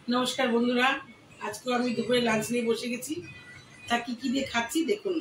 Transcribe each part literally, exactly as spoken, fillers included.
নমস্কার বন্ধুরা, আজকে আমি দুপুরে লাঞ্চ নিয়ে বসে গেছি। তা কি কি দিয়ে খাচ্ছি দেখুন।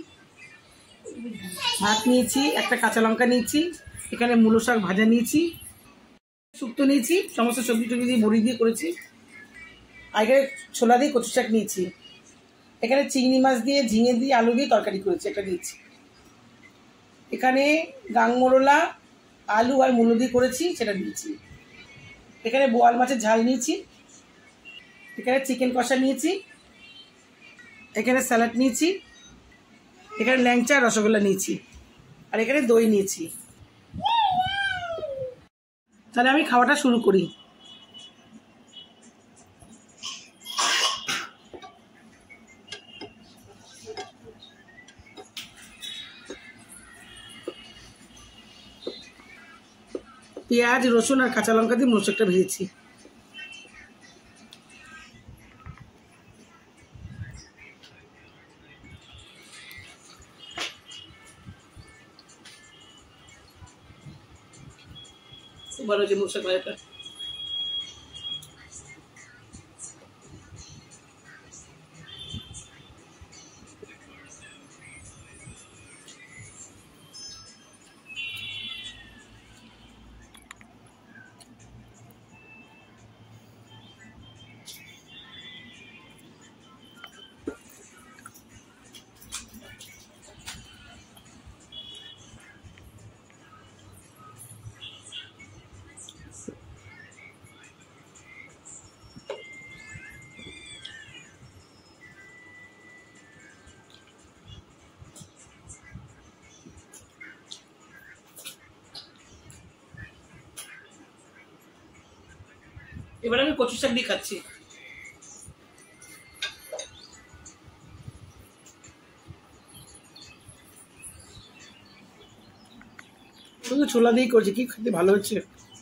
ভাত নিয়েছি, একটা কাঁচা লঙ্কা নিয়েছি, এখানে মূলো শাক ভাজা নিয়েছি, শুক্তো নিয়েছি, সমস্ত সবজি টবজি দিয়ে বড়ি দিয়ে করেছি, আর এখানে ছোলা দিয়ে কচু শাক নিয়েছি, এখানে চিংড়ি মাছ দিয়ে ঝিঙে দিয়ে আলু দিয়ে তরকারি করেছি একটা নিয়েছি, এখানে গাংমরোলা আলু আর মূলো দিয়ে করেছি সেটা নিয়েছি, এখানে বোয়াল মাছের ঝাল নিয়েছি, এখানে চিকেন কষা নিয়েছি, এখানে স্যালাড নিয়েছি, এখানে ল্যাংচা আর রসগোল্লা নিয়েছি, আর এখানে দই নিয়েছি। তাহলে আমি খাওয়াটা শুরু করি। পেঁয়াজ রসুন আর কাঁচা লঙ্কা দিয়ে মূল শাকটা ভেজেছি। খুব ভালো হয়েছে মূল শাক ভাজাটা। এবার আমি কচু শাক দিয়ে খাচ্ছি। শুধু ছোলা দিয়েই করছি, কি খেতে ভালো হচ্ছে।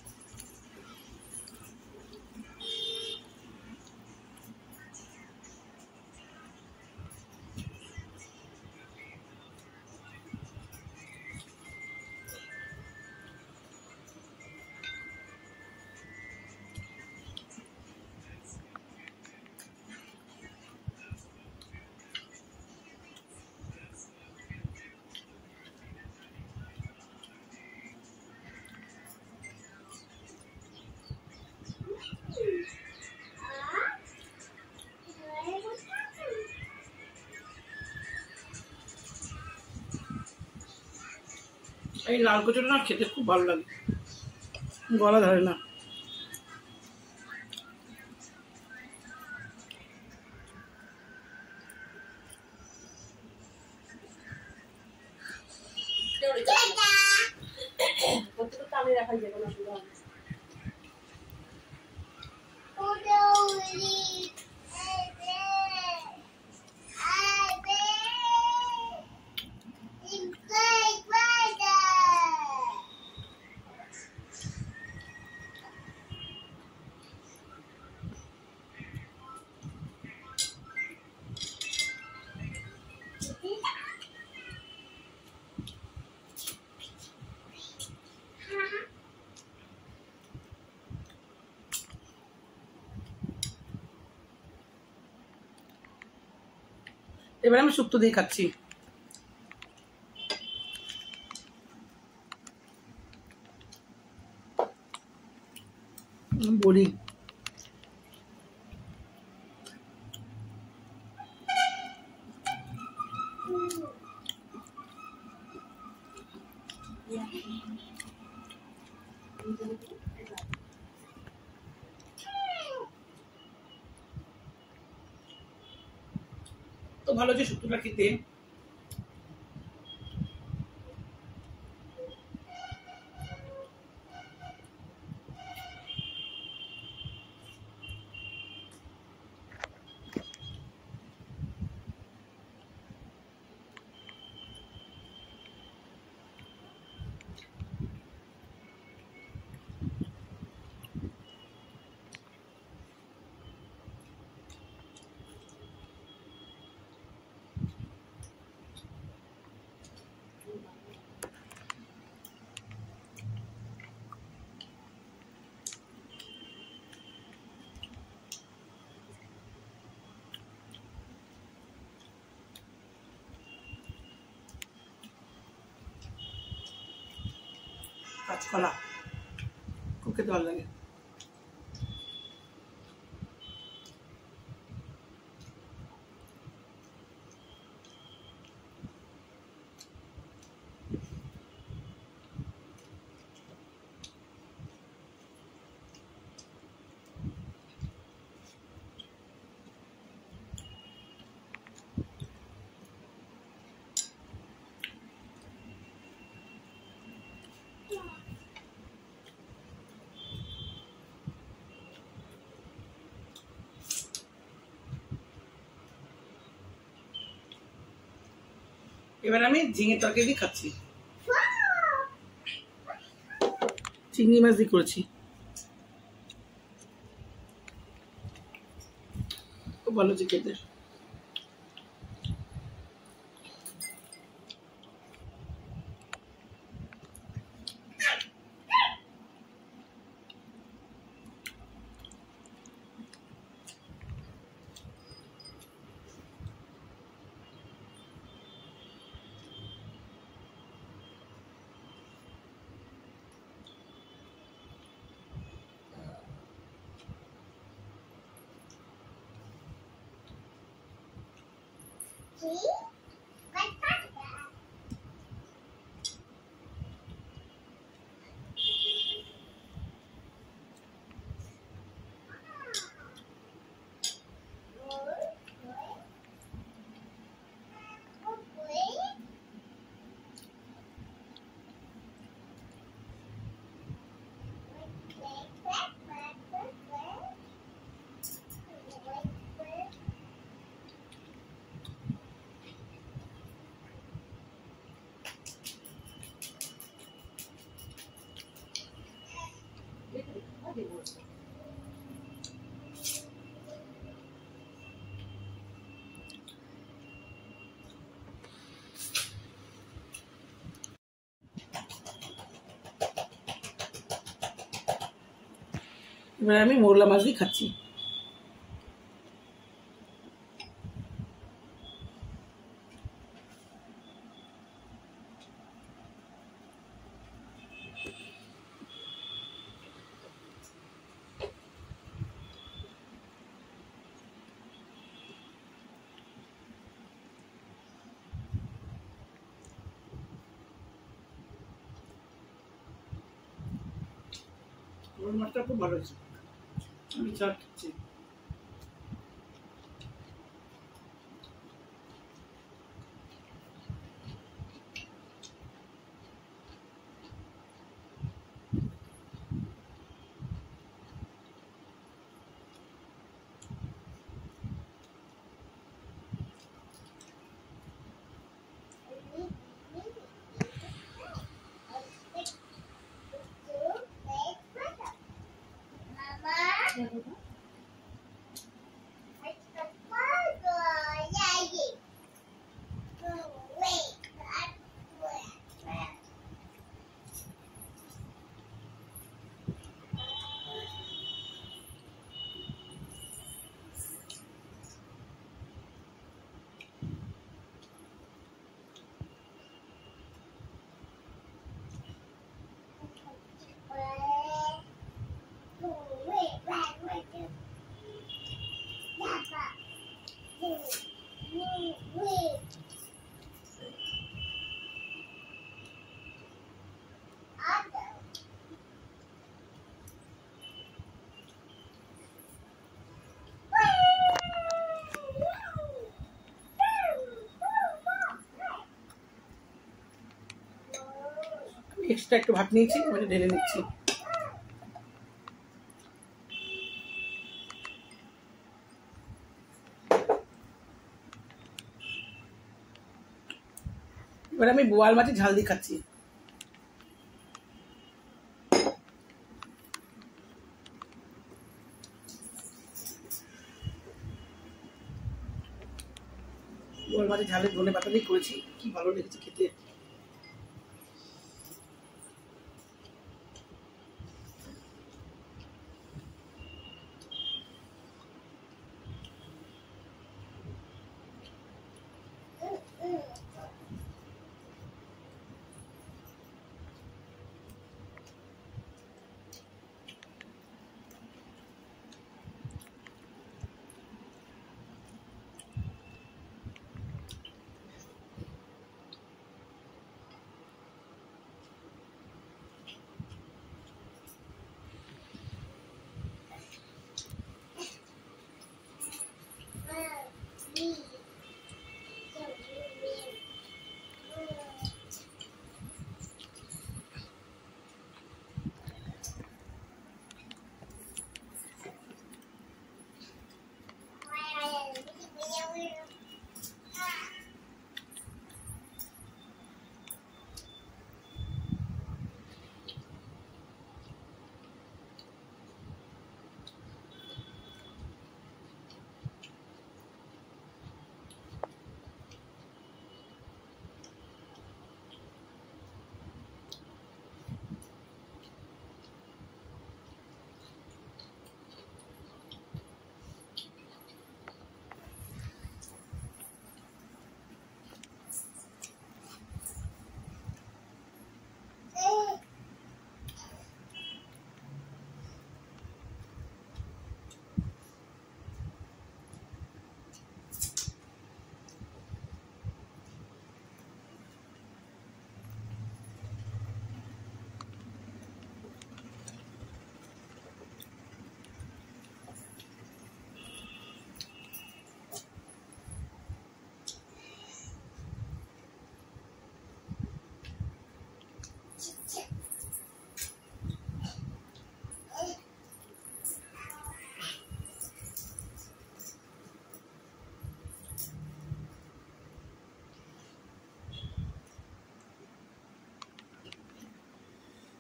এই লাল কচুটা না খেতে খুব ভালো লাগে, গলা ধরে না। এবার আমি শুক্তো দিয়ে খাচ্ছি। বড়ি তো ভালো যে শুক্তোটা খেতে। কাঁচকলা খুব খেতে ভালো লাগে। এবার আমি ঝিঙে তরকারি দিয়ে খাচ্ছি, চিংড়ি মাছ দিয়ে করেছি, খুব ভালো হচ্ছে খেতে। এবার আমি মোরলা মাছ দিয়ে খাচ্ছি। মোরলা মাছটা খুব ভালো হয়েছে, আমি চা খাচ্ছি। এক্সট্রা একটু ভাত নিয়েছি, আমি ঢেলে নিচ্ছি। এবার আমি বোয়াল মাছের ঝাল দিয়ে খাচ্ছি। বোয়াল মাছের ঝালের ধনে পাতা দিয়ে করেছি, কি ভালো লেগেছে খেতে।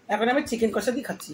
এখন আমি চিকেন কষা দিয়ে খাচ্ছি।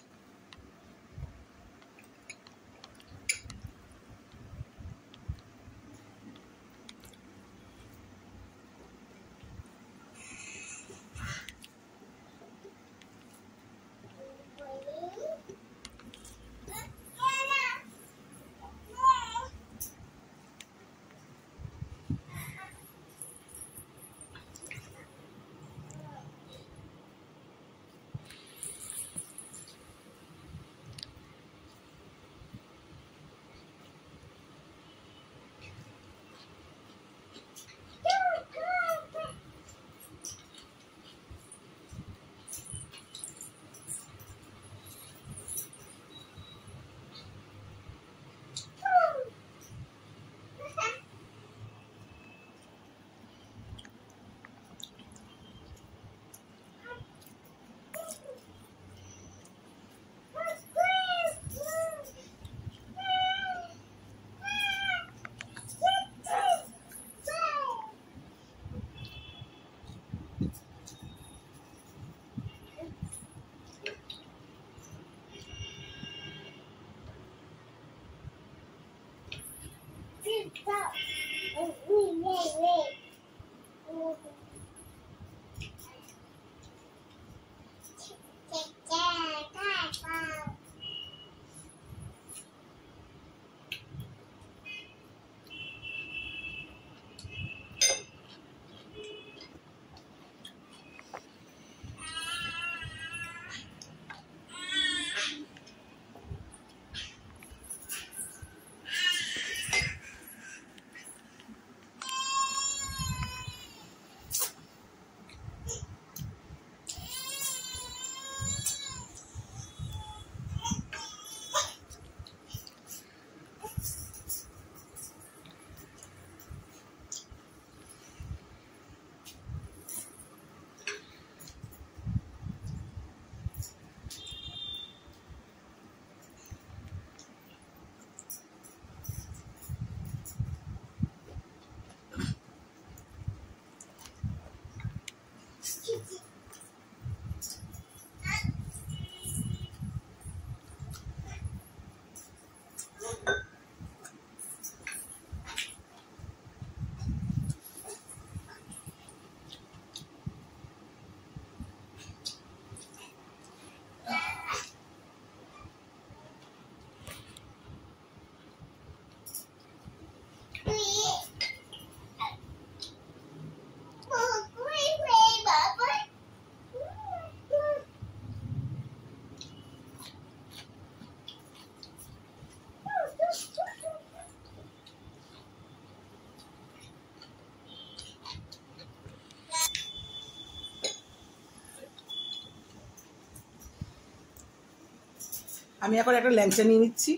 আমি এখন একটা ল্যাংচা নিয়ে নিচ্ছি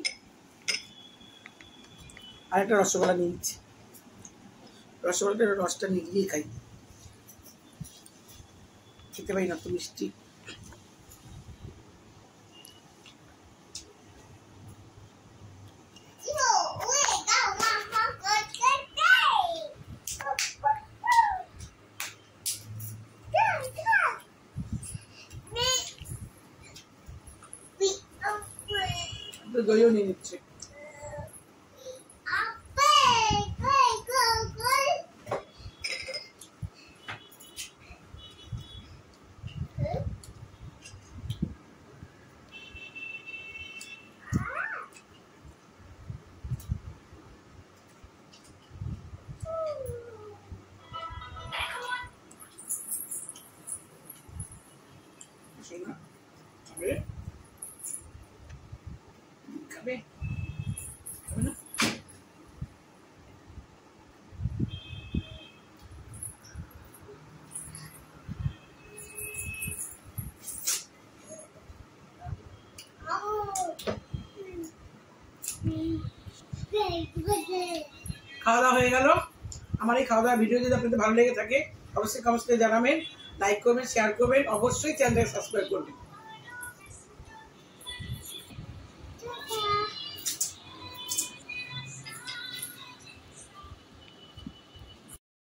আর একটা রসগোল্লা নিয়ে নিচ্ছি। রসগোল্লাটা রসটা নিয়ে গিয়ে খাই, খেতে পারি না তো মিষ্টি। দইও নিয়ে নিচ্ছে। খাবে খাবে না? খাওয়া দাওয়া হয়ে গেল। আমার এই খাওয়া দাওয়া ভিডিও যদি আপনাদের ভালো লেগে থাকে অবশ্যই কমেন্টে জানাবেন, লাইক করবেন, শেয়ার করবেন, অবশ্যই চ্যানেলটাকে সাবস্ক্রাইব করবেন।